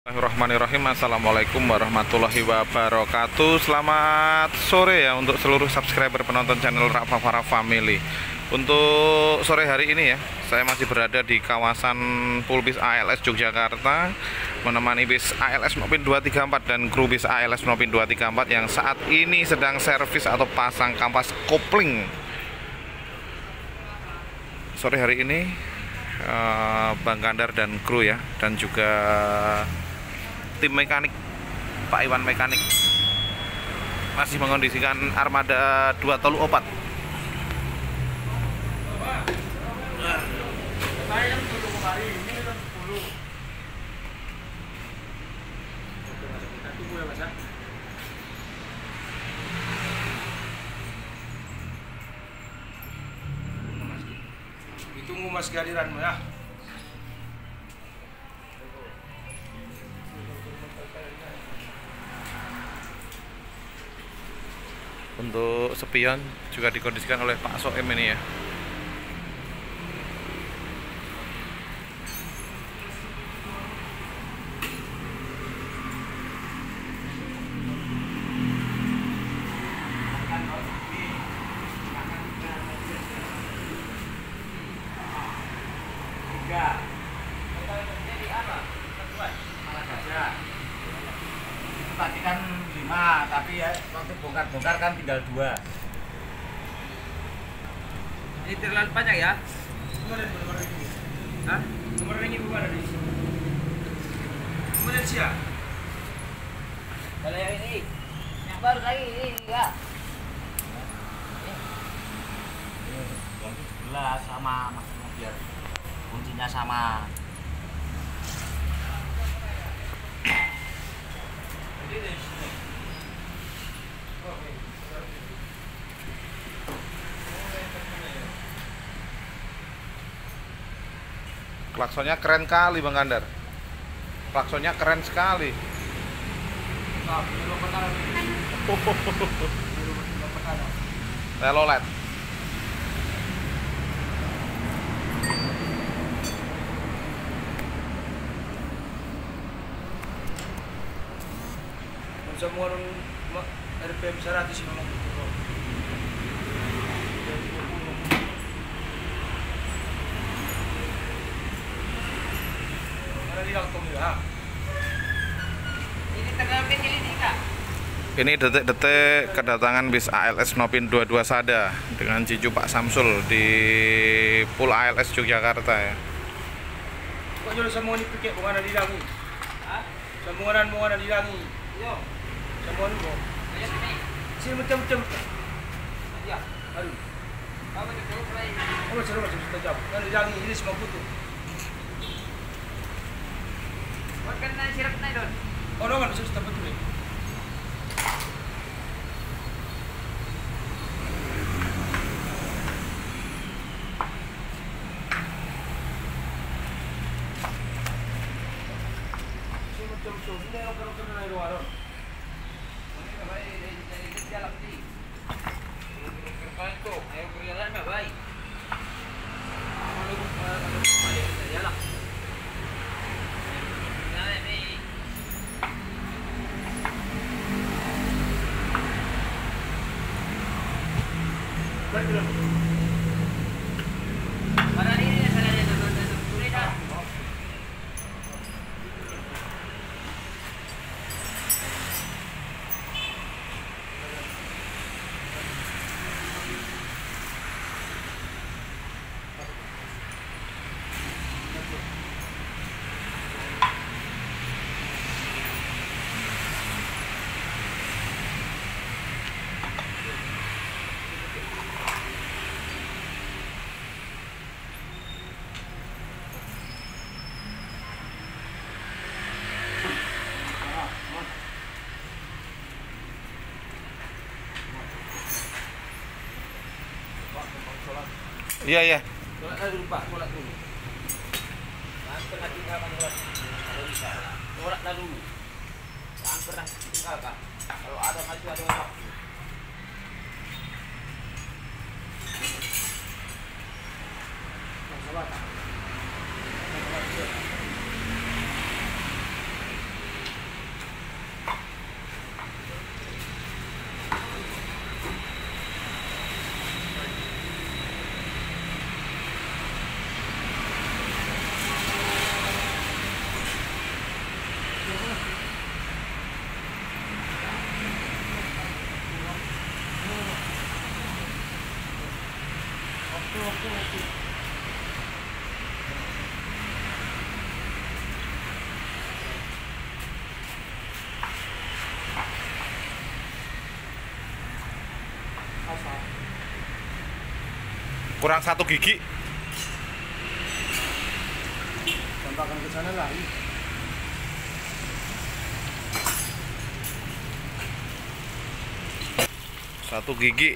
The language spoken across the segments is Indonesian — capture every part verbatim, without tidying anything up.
Bismillahirrahmanirrahim. Assalamualaikum warahmatullahi wabarakatuh. Selamat sore ya untuk seluruh subscriber penonton channel Rafa Farah Family. Untuk sore hari ini ya, saya masih berada di kawasan Pool Bis A L S Yogyakarta, menemani bis A L S Nopin dua tiga empat dan kru bis A L S Nopin dua tiga empat yang saat ini sedang servis atau pasang kampas kopling. Sore hari ini Bang Kandar dan kru ya, dan juga tim mekanik Pak Iwan Mekanik masih mengondisikan armada dua tolu opat. Ditunggu mas kehadiranmu ya. Untuk spion juga dikondisikan oleh Pak Soem ini ya. Tadi kan lima, tapi ya waktu bongkar-bongkar kan tinggal dua. Ini terlalu banyak ya? Kemarin berapa ribu? Hah? Kemarin ini berapa ada di sini? Kemarin siapa? Kalau yang ini, yang baru lagi ini ya. Ini yang sebelah sama maksudnya biar kuncinya sama. Klaksonnya keren kali Bang Kandar. Klaksonnya keren sekali. Nah, belum pernah lagi. Belum pernah. Telolet. Semua orang R P M seratus memang betul. Mana di langsung ya? Ini terlalu kecil ini kak? Ini detik-detik kedatangan bis A L S Nopin dua dua Sada dengan Cicu Pak Samsul di Pool A L S Yogyakarta ya. Kok jual semua ni pikir bukan ada di langi? Hah? Semua orang bukan ada di langi. Yo, Semua ni kok. ayo sini. Sini macam-macam. Ya, Aduh. apa itu mulai? Oh, seru macam kita jawab. Kan di langi ini semua butuh. Makan nasi sirap naik don. Oh, no, kan sudah betul ni. Macam-macam. Ini orang kena naik luar. Ini baik dari dari jalan ni. Kerpan tu, ayo berjalan mah baik. Kalau kalau balik jalan. Nah ini. Betul. Mana ini saya ada don don tuli dah. Iya iya. Tolak dulu Pak, tolak dulu. Jangan pernah tinggalkan sholat kalau bisa. Sholatlah dulu. Jangan pernah tinggalkan. Kalau ada maju ada waktu. kurang satu gigi. Tambahkan ke sana lagi. Satu gigi.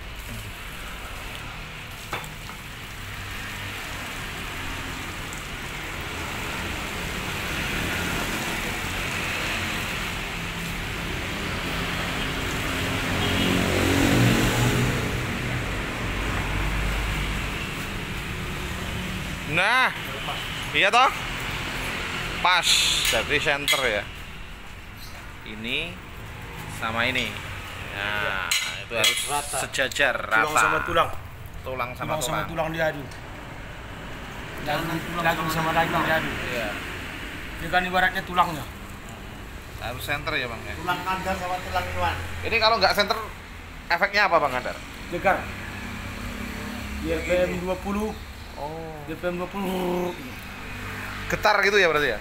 Nah, iya toh? Pas, jadi center ya. Ini sama ini. Nah, itu harus Rata. sejajar, rata. Tulang sama tulang. Tulang sama Tulang sama tulang. tulang diadu. Daging daging sama daging diadu. Iya. Ini kan ibaratnya tulangnya. Harus center ya, Bang ya. Tulang kandar sama tulang iwan. Ini kalau nggak center efeknya apa, Bang Andar? Gegar. R P M dua puluh. Oh. R P M dua puluh. Getar gitu ya berarti ya?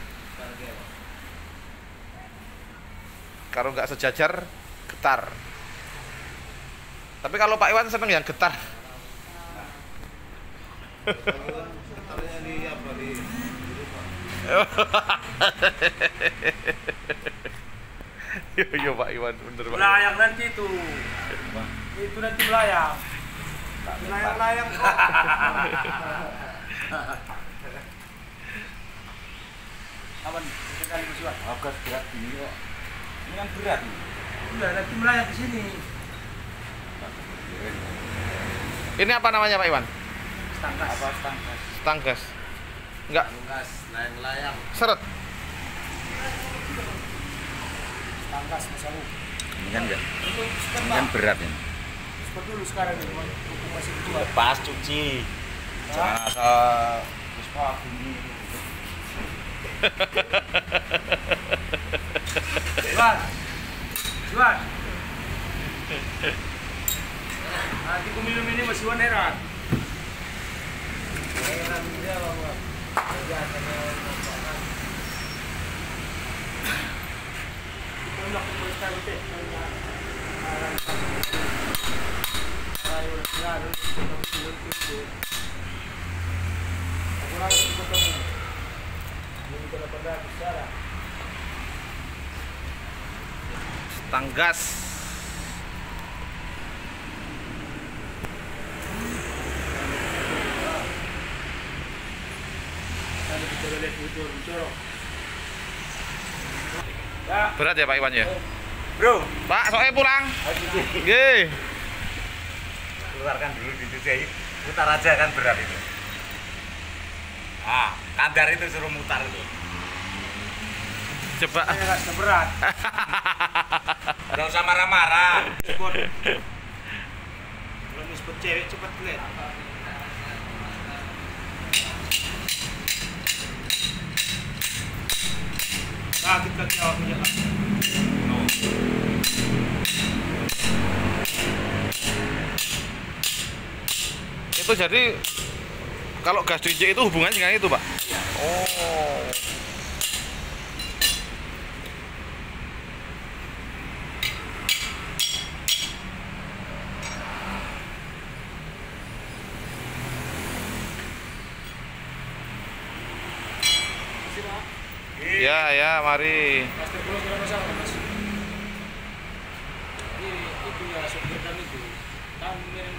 Kalau nggak sejajar, getar. Tapi kalau Pak Iwan seneng yang getar. Getarnya di apa di? Yo yo Pak Iwan, bener Pak. Melayang nanti itu. Itu nanti melayang. Melayang-layang kok. Apa nih? Sekali bersuat. Agak berat ini kok. Ini kan berat nih. Udah nanti melayang ke sini. Ini apa namanya Pak Iwan? Stangkas. Apa stangkas? Stanggas. Enggak, Stangkas, layang-layang. seret. Stangkas masalah. Ini kan enggak. Untuk Ini kan berat ini. seperti dulu sekarang ini mumpung masih ketua. Lepas cuci. Jangan asal terus pak bunyi. Juan. Juan. Nanti ku minum ini masih Wan heran. Heran dia Bang. Biasa makan. Kita nak beristirahat dulu. Ayo istirahat dulu. Aku lagi ketemu. Ini kalau pada bicara. Stanggas. Tadi kita lihat bocor bocor. Ya, Berat ya Pak Iwan ya? Bro, Pak, soalnya pulang. cuci. Nggih. Keluarkan dulu di cuci. Putar aja kan berat itu. Ah, kandar itu suruh mutar itu. Coba. saya rasa berat. Enggak usah marah-marah. Spot. Kalau spot cewek cepat lihat. Sakit kaki awaknya Pak. Itu jadi kalau gas D J itu hubungannya dengan itu, Pak? Oh. Ya, ya, mari. Master Pro kira masalah Mas. Ini itu ya sopir kami itu. Tahu miring.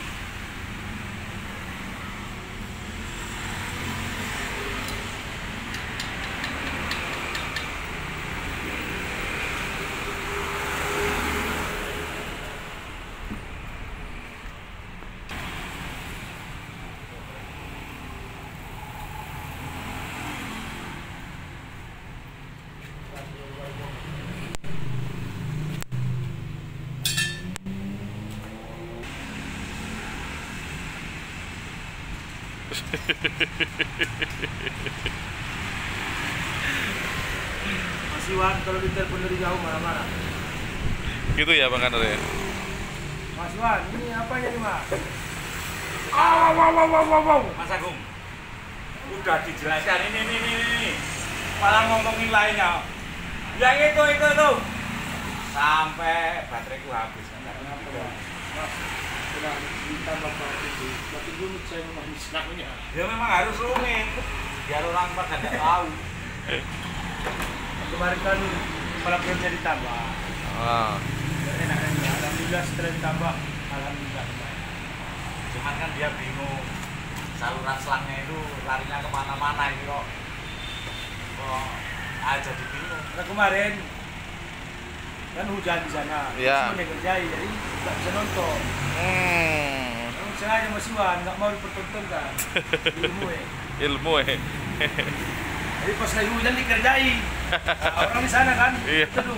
Mas Iwan kalau ditelepon dari jauh marah-marah. Gitu ya, Bang Kanar ya? Mas Iwan, ini apanya nih Mas? Aw, wow, wow, wow, wow, wow. Mas Agung, udah dijelaskan ini, ini, ini, ini. Malah ngomongin lainnya. Yang itu, itu, itu. Sampai bateraiku habis. Mas, nggak ditambah Pak itu, berarti rumit saya memaniskannya. Ya memang harus rumit. Biar orang pada nggak tahu. Kemarin kan kepala perutnya ditambah. Ah. Biar enak kan ya. Alhamdulillah setelah ditambah, alhamdulillah. Cuman kan dia bingung saluran selangnya itu larinya kemana-mana ini kok. Kok aja bingung. Karena kemarin kan hujan di sana, Iya. semua yang kerjain, jadi nggak bisa nonton. Hmm. Yang sengaja Mas Iwan nggak mau dipertontonkan ilmu ya. Ilmu eh. Jadi pas lagi hujan dikerjain. Nah, orang di sana kan, Iya. teduh.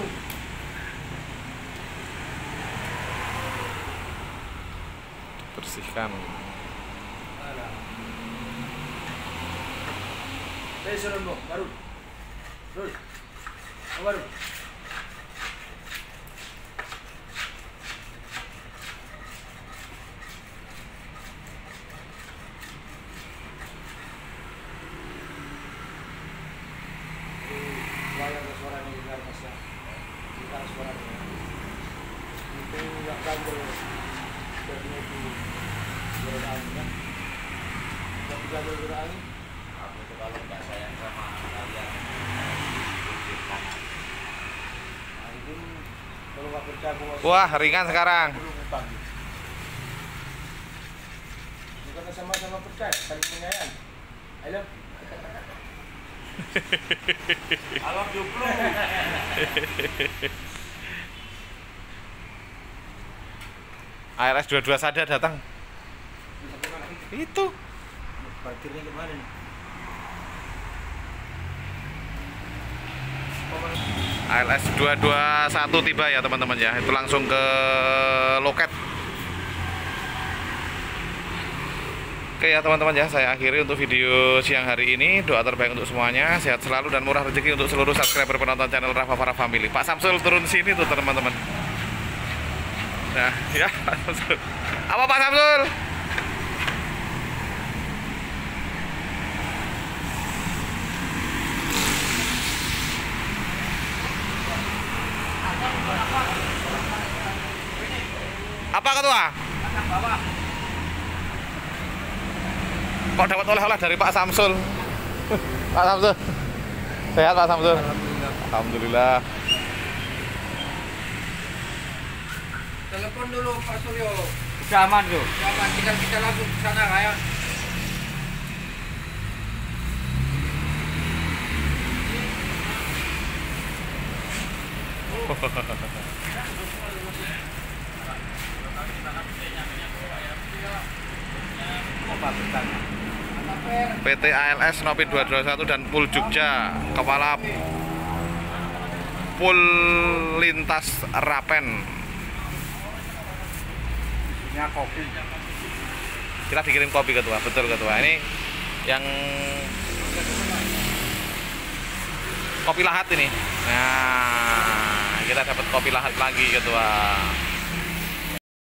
Bersihkan. Saya suruh dong, baru, baru, baru. Layar suaranya dengar mas ya, dengar suaranya. Itu nggak gandel dari itu suara anginnya, nggak gandel suara angin. Aku itu kalau nggak sayang sama kalian. Nah itu kalau nggak percaya gua. Wah, ringan sekarang. Belum utang. Bukan sama-sama percaya, saling menyayangi. Ayo. Alam juplu. A L S dua puluh dua Sada datang. Itu. Parkirnya kemana nih? A L S dua dua satu tiba ya teman-teman ya. Itu langsung ke loket. Oke ya teman-teman ya, saya akhiri untuk video siang hari ini. Doa terbaik untuk semuanya, sehat selalu dan murah rezeki untuk seluruh subscriber penonton channel Rafa Farah Family. Pak Samsul turun sini tuh teman-teman. Nah, ya Pak Samsul. Apa Pak Samsul? Apa ketua? Kok dapat oleh-oleh dari Pak Samsul? Pak Samsul. Sehat Pak Samsul? Alhamdulillah. Telepon dulu Pak Suryo. Udah aman tuh. Jangan tinggal kita langsung ke sana kayak. P T A L S Nopi dua dua satu dan Pul Jogja, Kepala Pul Lintas Rapen. Ini kopi. Kita dikirim kopi ketua, betul ketua. Ini yang kopi lahat ini. Nah, kita dapat kopi lahat lagi ketua.